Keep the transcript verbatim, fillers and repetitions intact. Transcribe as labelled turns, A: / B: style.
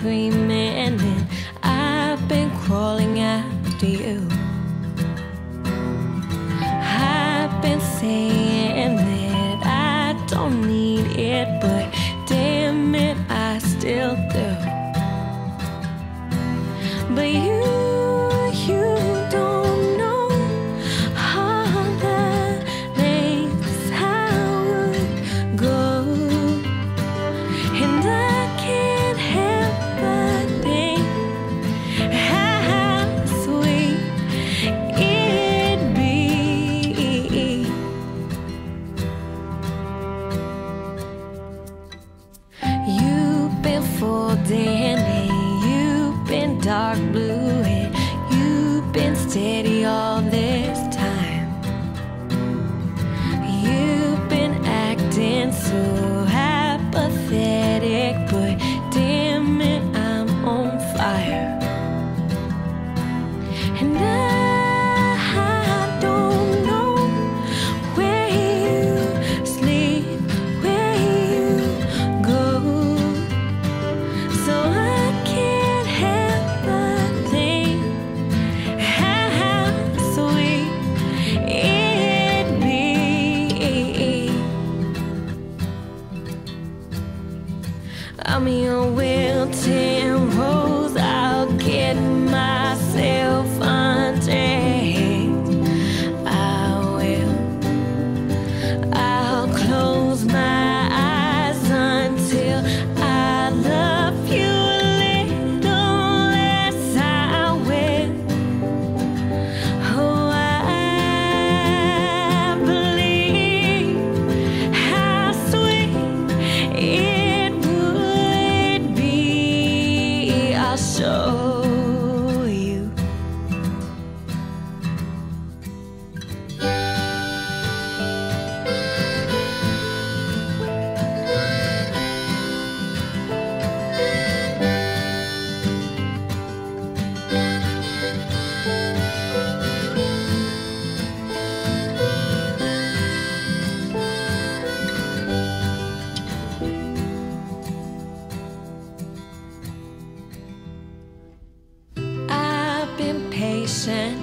A: screaming, and I've been crawling after you. I've been saying that I don't need it, but damn it, I still do. But you, you don't know all the lengths I would go, and I can't help but think how sweet it'd be. You've been folding and you've been dark blue, and you've been steady all this time. You've been acting so apathetic, but damn it, I'm on fire. And I don't know where you sleep, where you go, so I can't help but think how sweet it'd be. I'm your wilting rose, I'll get myself undressed. I will, I'll close my eyes until I love you a little less. I will. Oh, I believe how sweet it would be. I'll show you. I've been patient